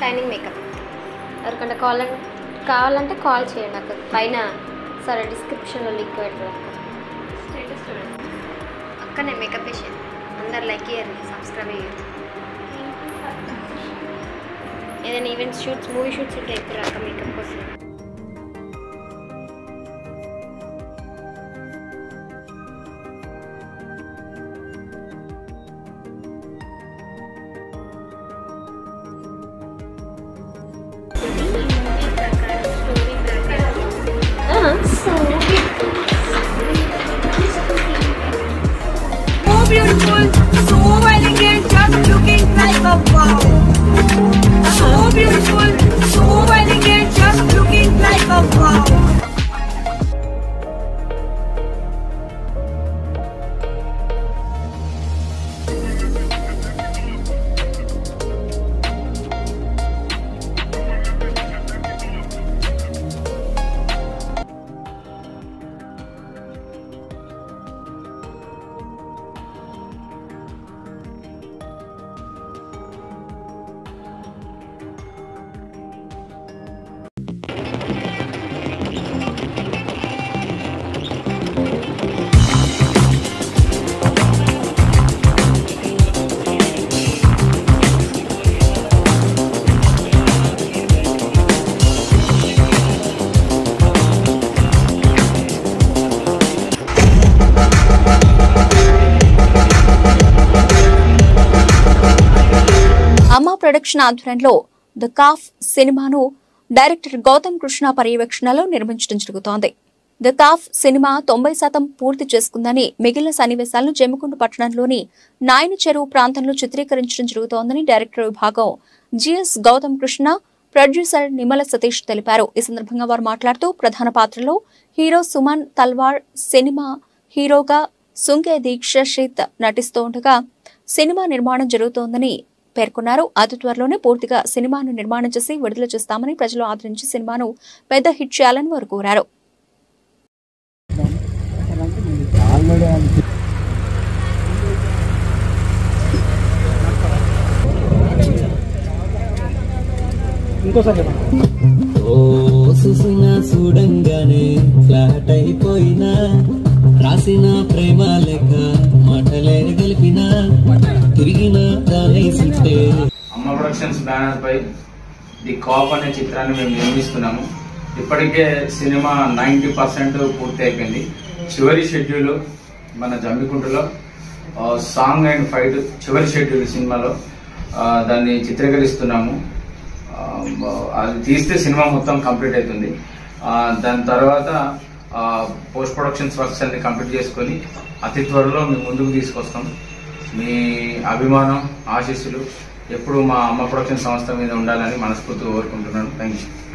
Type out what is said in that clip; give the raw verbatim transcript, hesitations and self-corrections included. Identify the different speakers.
Speaker 1: Shining makeup. ఎవరికంటే call కావాలంటే call చేయండి అక్క, పైన సరే డిస్క్రిప్షన్లో లింక్ పెడతాను అక్క. స్టేటస్ చూడండి అక్కనే మేకప్ వేసేది, అందరు లైక్ చేయండి, సబ్స్క్రైబ్ చేయండి. ఏదైనా ఈవెంట్స్ షూట్స్ మూవీ షూట్స్ ఉంటే ఎప్పుడు అక్క మేకప్ కోసం.
Speaker 2: Beautiful, so elegant, just looking like a wow. So beautiful, so elegant, just looking like a wow.
Speaker 3: Amma production ఆధ్వర్యంలో ద కాఫ్ సినిమాను డైరెక్టర్ గౌతమ్ కృష్ణ పర్యవేక్షణలో నిర్మించడం జరుగుతోంది. ద కాఫ్ సినిమా తొంభై శాతం పూర్తి చేసుకుందని, మిగిలిన సన్నివేశాలను జమ్మికుంట పట్టణంలోని నాయన చెరువు ప్రాంతంలో చిత్రీకరించడం జరుగుతోందని డైరెక్టర్ విభాగం జిఎస్ గౌతమ్ కృష్ణ, ప్రొడ్యూసర్ నిమ్మల సతీష్ తెలిపారు. ఈ సందర్భంగా వారు మాట్లాడుతూ ప్రధాన పాత్రలో హీరో సుమన్ తల్వార్, సినిమా హీరోగా సుంకే దీక్షిత్ నటిస్తూ ఉండగా సినిమా నిర్మాణం జరుగుతోందని పేర్కొన్నారు. అతి త్వరలోనే పూర్తిగా సినిమాను నిర్మాణం చేసి విడుదల చేస్తామని, ప్రజలు ఆదరించి సినిమాను పెద్ద హిట్ చేయాలని వారు కోరారు.
Speaker 4: చూడంగానే ఫ్లాట్ అయిపోయినా, రాసిన ప్రేమ లెక్క మాటలే గెలిపిన తిరిగిన అమ్మ
Speaker 5: ప్రొడక్షన్స్ బ్యానర్ పై ది కాప్ అనే చిత్రాన్ని మేము నిర్మిస్తున్నాము. ఇప్పటికే సినిమా నైంటీ పర్సెంట్ పూర్తి అయిపోయింది. చివరి షెడ్యూల్ మన జమ్మికుంటలో సాంగ్ అండ్ ఫైట్ చివరి షెడ్యూల్ సినిమాలో దాన్ని చిత్రీకరిస్తున్నాము. అది తీస్తే సినిమా మొత్తం కంప్లీట్ అవుతుంది. దాని తర్వాత పోస్ట్ ప్రొడక్షన్స్ వర్క్స్ అన్ని కంప్లీట్ చేసుకొని అతి త్వరలో మేము ముందుకు తీసుకొస్తాం. మీ అభిమానం, ఆశీస్సులు ఎప్పుడు మా అమ్మ ప్రొడక్షన్ సంస్థ మీద ఉండాలని మనస్ఫూర్తిగా కోరుకుంటున్నాను. Thank you.